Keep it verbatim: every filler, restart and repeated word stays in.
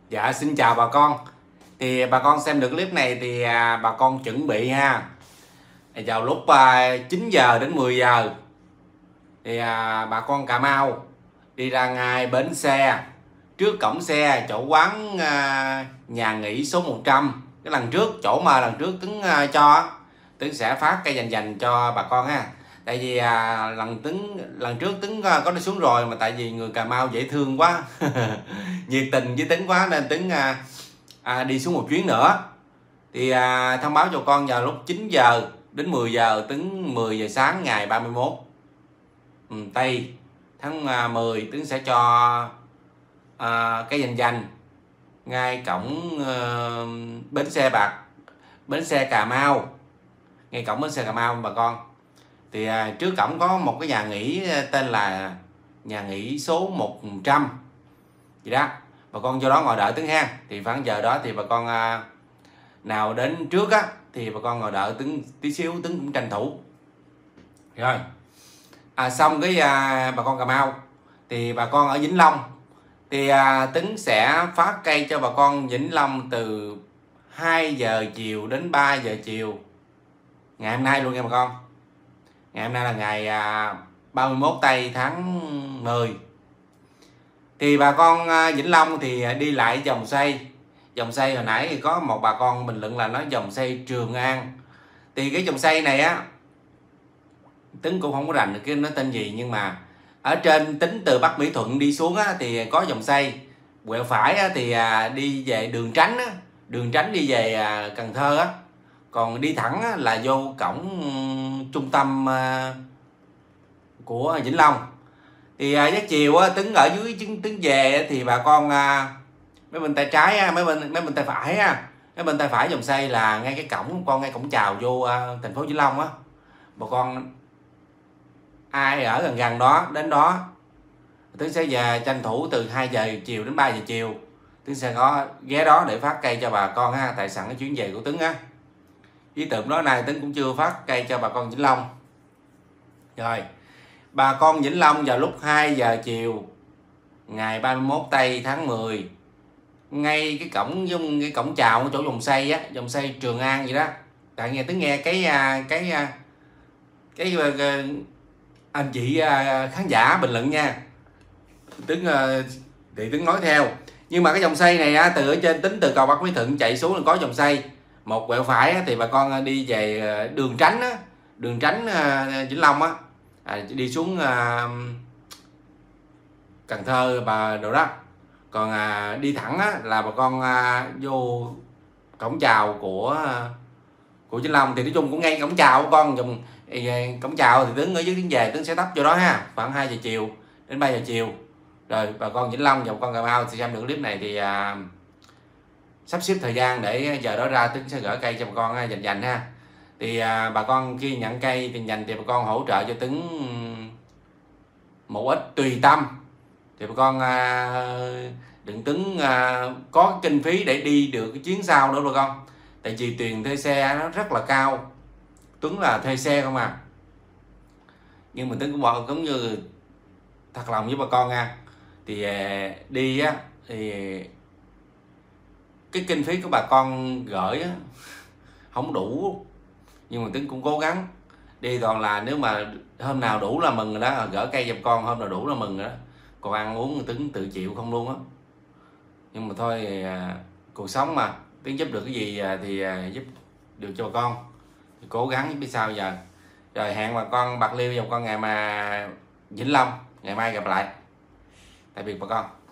Dạ xin chào bà con. Thì bà con xem được clip này thì à, bà con chuẩn bị ha. Vào lúc à, chín giờ đến mười giờ thì à, bà con Cà Mau đi ra ngay bến xe, trước cổng xe chỗ quán à, nhà nghỉ số một trăm. Cái lần trước chỗ mà lần trước Tuấn à, cho Tuấn sẽ phát cây dành dành cho bà con ha. Tại vì à, lần Tuấn lần trước Tuấn có đi xuống rồi, mà tại vì người Cà Mau dễ thương quá nhiệt tình với Tuấn quá nên Tuấn à, à, đi xuống một chuyến nữa. Thì à, thông báo cho con vào lúc chín giờ đến mười giờ, Tuấn mười giờ sáng ngày ba mươi mốt ừ, Tây tháng à, mười, Tuấn sẽ cho à, cái dành dành ngay cổng à, bến xe bạc bến xe Cà Mau, ngay cổng bến xe Cà Mau bà con. Thì à, trước cổng có một cái nhà nghỉ tên là nhà nghỉ số một trăm gì đó, bà con vô đó ngồi đợi Tuấn ha. Thì khoảng giờ đó thì bà con à, nào đến trước á thì bà con ngồi đợi Tuấn tí xíu, Tuấn cũng tranh thủ rồi. À, xong cái à, bà con Cà Mau thì bà con ở Vĩnh Long thì à, Tuấn sẽ phát cây cho bà con Vĩnh Long từ hai giờ chiều đến ba giờ chiều ngày hôm nay luôn nha bà con. Ngày hôm nay là ngày à, ba mươi mốt tây tháng mười. Thì bà con à, Vĩnh Long thì đi lại dòng xoay dòng xoay hồi nãy thì có một bà con bình luận là nói dòng xoay Trường An. Thì cái dòng xoay này á Tuấn cũng không có rành được cái nó tên gì, nhưng mà ở trên tính từ Bắc Mỹ Thuận đi xuống á, thì có dòng xoay quẹo phải á, thì à, đi về đường Tránh á, đường Tránh đi về à, Cần Thơ á. Còn đi thẳng á, là vô cổng um, trung tâm à, của Vĩnh Long. Thì à, giấc chiều á, Tuấn ở dưới chứng Tuấn về thì bà con à, mấy bên tay trái á, mấy bên mấy bên tay phải á, mấy bên tay phải dòng xoay là ngay cái cổng con ngay cổng chào vô à, thành phố Vĩnh Long á. Bà con ai ở gần gần đó đến đó, Tuấn sẽ về tranh thủ từ hai giờ chiều đến ba giờ chiều, Tuấn sẽ có ghé đó để phát cây cho bà con ha. Tại sẵn cái chuyến về của Tuấn á, ý tưởng đó này Tuấn cũng chưa phát cây cho bà con Vĩnh Long. Rồi bà con Vĩnh Long vào lúc hai giờ chiều ngày ba mươi mốt tây tháng mười, ngay cái cổng dung cái cổng chào chỗ dòng xoay á, dòng xoay Trường An gì đó. Tại nghe Tuấn nghe cái cái cái, cái, cái anh chị khán giả bình luận nha, Tuấn thì Tuấn nói theo. Nhưng mà cái dòng xoay này á, từ ở trên tính từ cầu Bắc Mỹ Thuận chạy xuống là có dòng xoay một quẹo phải á, thì bà con đi về đường Tránh á, đường Tránh Vĩnh Long á, à, đi xuống à, Cần Thơ bà đồ đó. Còn à, đi thẳng á, là bà con à, vô cổng chào của của Vĩnh Long. Thì nói chung cũng ngay cổng chào của con dùng cổng chào thì Tuấn ở dưới Tuấn về Tuấn sẽ tấp vô đó ha, khoảng hai giờ chiều đến ba giờ chiều. Rồi bà con Vĩnh Long và bà con Cà Mau thì xem được clip này thì à, sắp xếp thời gian để giờ đó ra Tuấn sẽ gửi cây cho bà con ha, dành dành ha. Thì à, bà con khi nhận cây thì dành thì bà con hỗ trợ cho Tuấn một ít tùy tâm. Thì bà con à, đừng Tuấn à, có kinh phí để đi được cái chuyến sau nữa bà con. Tại vì tiền thuê xe nó rất là cao, Tuấn là thuê xe không à. Nhưng mà Tuấn cũngบอกgiống như thật lòng với bà con nha. Thì à, đi á thì cái kinh phí của bà con gửi á, không đủ, nhưng mà Tuấn cũng cố gắng đi. Toàn là nếu mà hôm nào đủ là mừng rồi đó, gửi cây giùm con, hôm nào đủ là mừng rồi đó. Còn ăn uống Tuấn tự chịu không luôn á. Nhưng mà thôi à, cuộc sống mà Tuấn giúp được cái gì thì à, giúp được cho bà con thì cố gắng biết sao giờ. Rồi hẹn bà con Bạc Liêu và bà con ngày mà Vĩnh Long ngày mai gặp lại. Tạm biệt bà con.